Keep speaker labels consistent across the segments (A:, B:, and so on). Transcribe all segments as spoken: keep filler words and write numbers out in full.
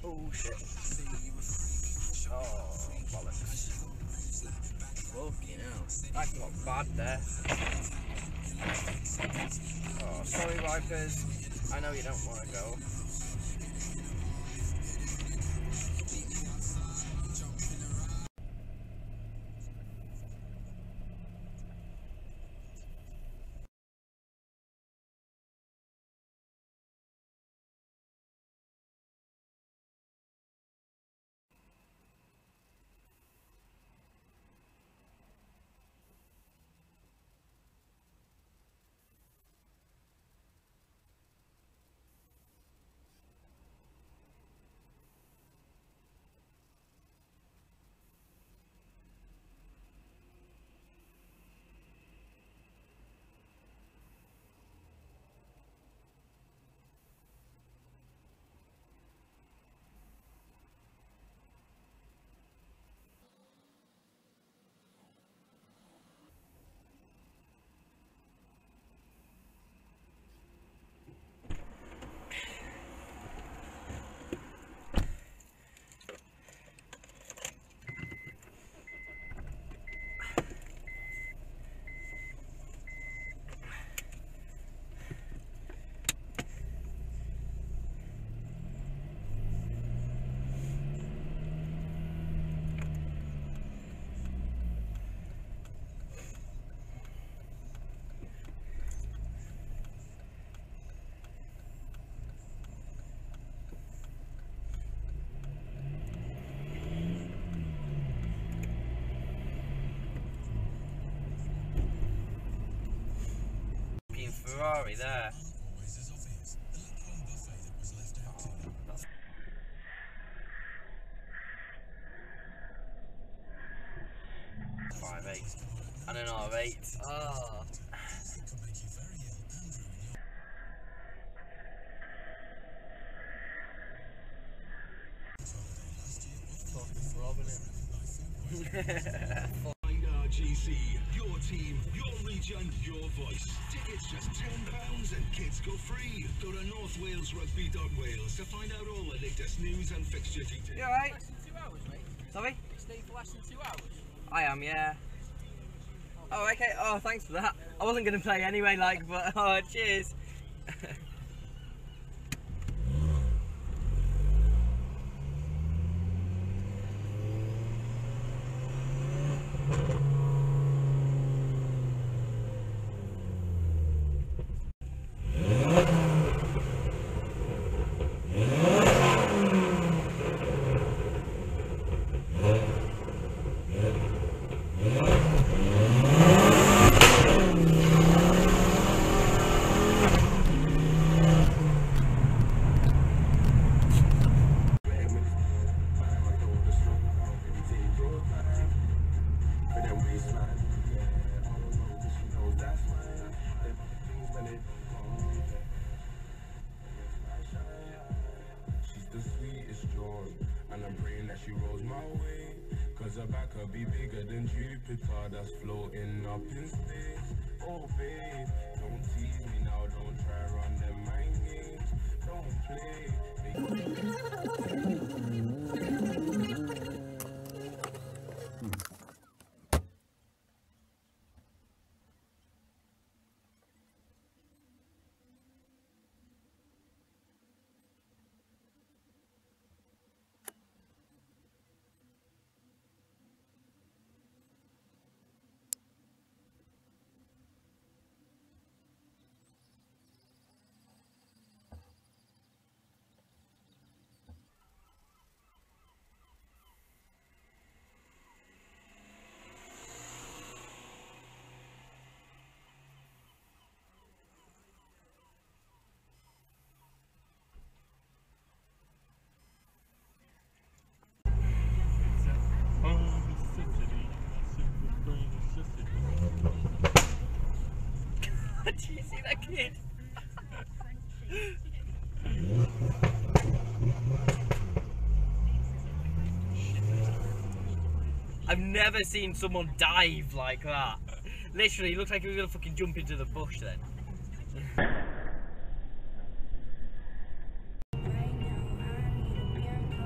A: Oh shit. Oh, bollocks. Fucking hell. That got bad there. Oh, sorry, Wipers. I know you don't want to go. Ferrari there. Five eight and an R eight. Oh. Fucking robbing him.
B: R G C, your team, your region, your voice. Tickets just ten pounds and kids go free. Go to north wales rugby dot wales to find out all the latest news and fixture details.
A: You alright?
C: Less than two hours, mate.
A: Sorry?
C: You stay for less than two hours?
A: I am, yeah. Oh, okay. Oh, thanks for that. I wasn't going to play anyway, like, but, oh, cheers.
D: Her back could be bigger than Jupiter, that's floating up in space. Oh babe, don't tease me now, don't try run them mind games. Don't play.
A: Did you see that kid? I've never seen someone dive like that. Literally, it looked like he was gonna fucking jump into the bush then.
E: I know I need a miracle.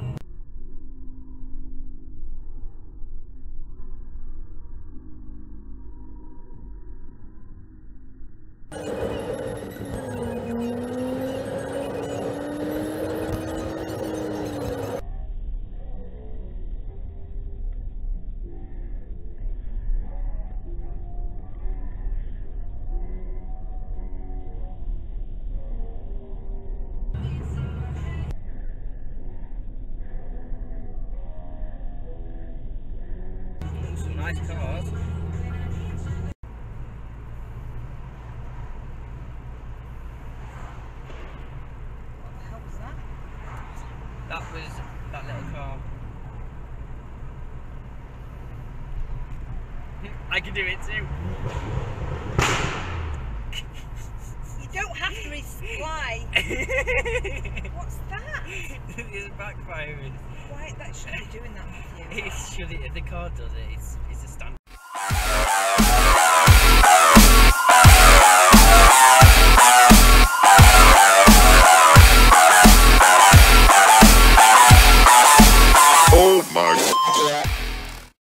A: nice cars.
E: What the hell was that?
A: That was that little car. I can do it too.
E: You don't have to reply. What's that?
A: It's backfiring.
E: Why? That shouldn't be doing that, Matthew.
A: It should. The car does it. It's it's a standard.